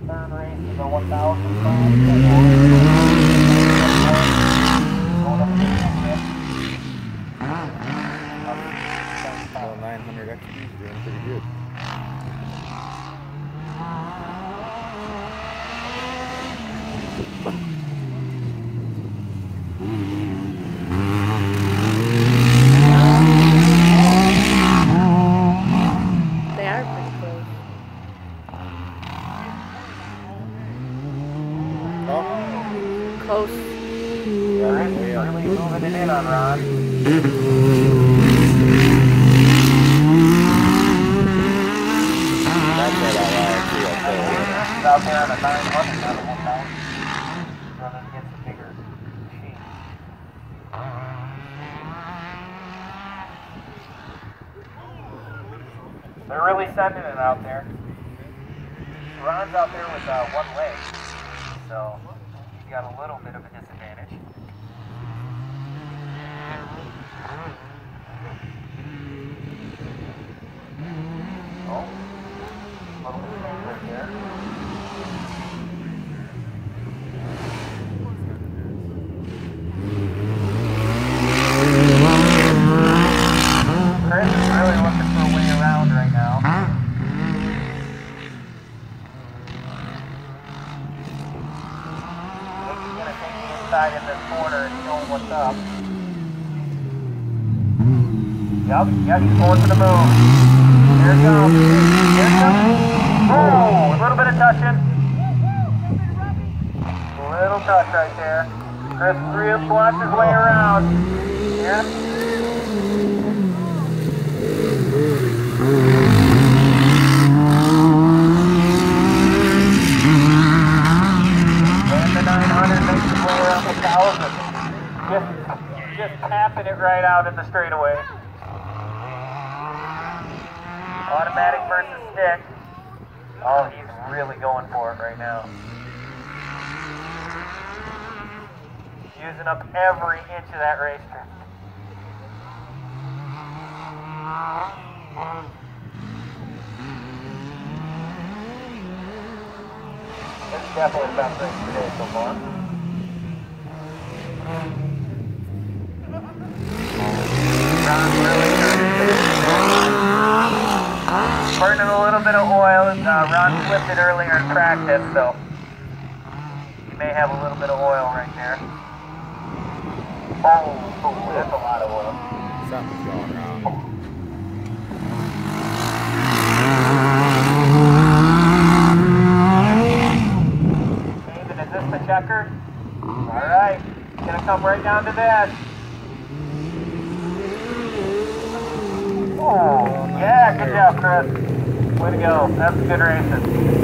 third race is a 1,000 Well, 900 XP is doing pretty good. They are pretty close. Oh, Close. Yeah, really moving it in on Ron. that's right out loud too, I'll tell you that. He's out there on a 900, not a 1,000. Running against a bigger machine. They're really sending it out there. Ron's out there with one leg, so he's got a little bit of a disadvantage. Oh, a little bit of change right there. Chris is really looking for a way around right now. He's going to take the inside in this corner and show him what's up. Yep, he's going for the move. Here it comes. Here it comes. Oh, a little bit of touching. A little touch right there. Chris Reeves wants his way around. Yeah. And the 900 makes his way around the 1,000. Just tapping it right out in the straightaway. Automatic versus stick. Oh, he's really going for it right now. Using up every inch of that racetrack. It's definitely the best race today so far. Ron's really burning a little bit of oil. Ron flipped it earlier in practice, so he may have a little bit of oil right there. Oh, that's a lot of oil. Something's going wrong. Nathan, is this the checker? Alright, gonna come right down to that. Oh, yeah, good job, Chris. Way to go. That's good racing.